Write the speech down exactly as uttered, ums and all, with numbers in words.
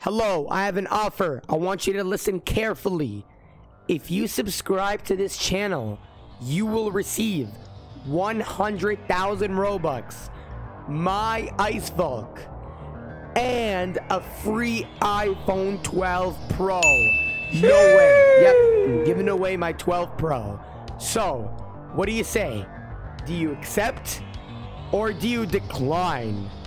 Hello, I have an offer. I want you to listen carefully. If you subscribe to this channel, you will receive one hundred thousand Robux, my Ice Volk, and a free iPhone twelve Pro. No way. Yep, I'm giving away my twelve Pro. So, what do you say? Do you accept or do you decline?